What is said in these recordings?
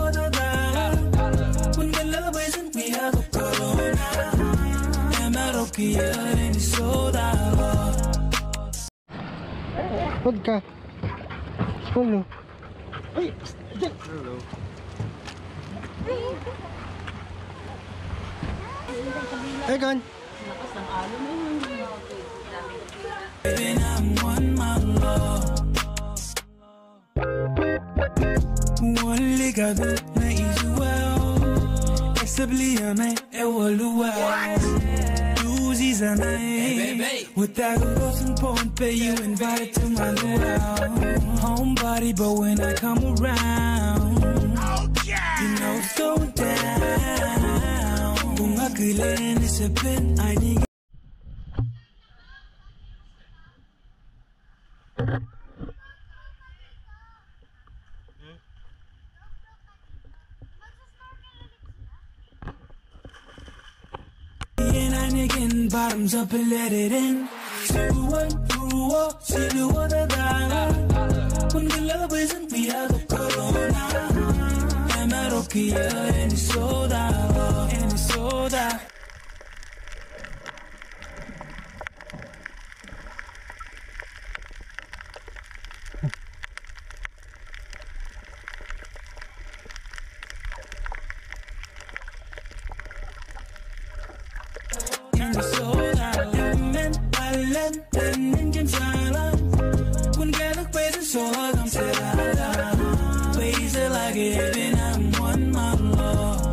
When the love isn't we have a corona. I'm out of here and it's so down. Vodka. Hello. Hey, hello. Hey, Gon. Baby, I'm one my love. One leg I do na easy well. Except Lucy's a night. Without a losing point, pay you invited to my luau. Homebody, but when I come around, you know, slow down. Kung akilan is a pin, I need. And I again, bottoms up and let it in. Juon Ruo Jilu. When the love isn't we have a corona. I'm out of here and it's so down, and it's so down. When get a crazy so I'm set out. Ways are like it, and I'm one my love.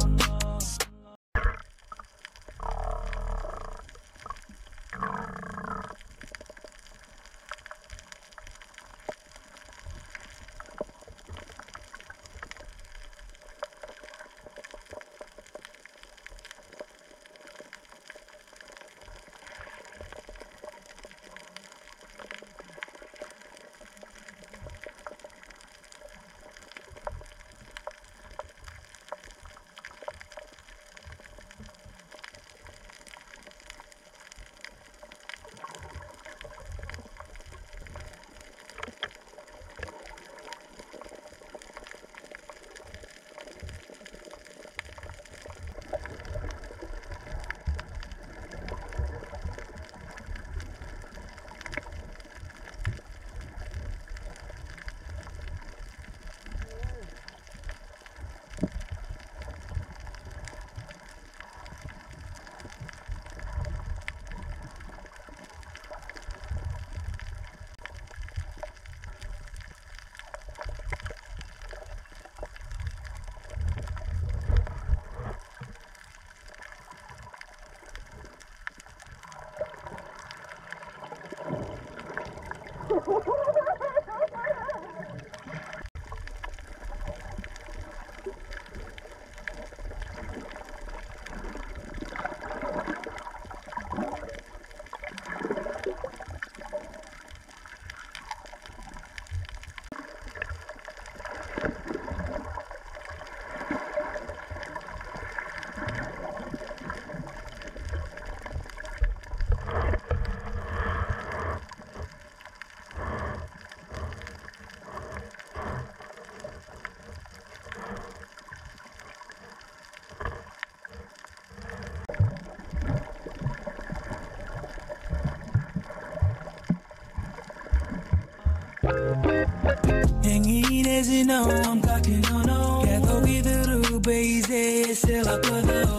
Hanging as you know, I'm talking on all. Gather with the rubies, still up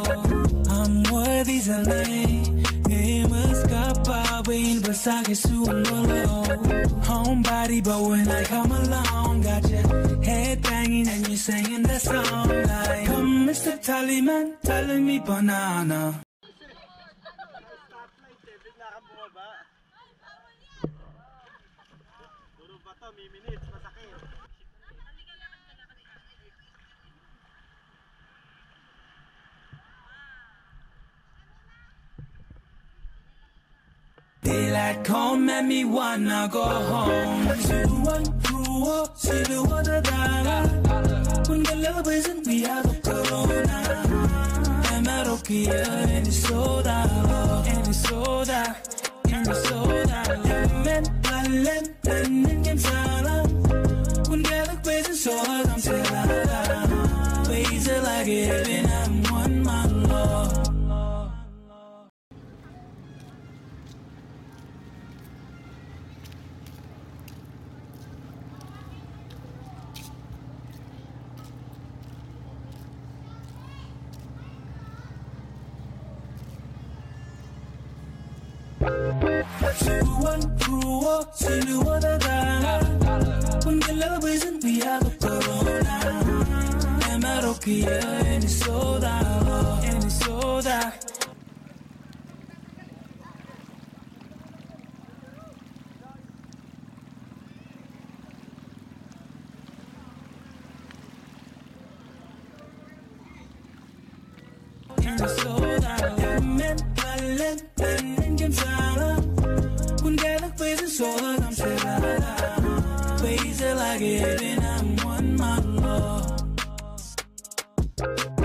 I'm worthy of name. Famous kappa, win, but sake sumo. Homebody, but when I come along, got your head banging and you're singing that song like, come, Mr. Tallyman, telling me banana. Daylight come and me wanna go home. Juon Ruo Jilu. When the love isn't we have a corona. I'm out of here and it's so down, and it's so down, and it's so down. When get a crazy so I'm set out. it and I'm one my love. Juon Ruo Jilu When the love isn't we have a corona. I'm not okay and it's so that and it's so that. And it's so that men talent game sala. When get a face and so that I'm sad. Face like it and I'm one my love.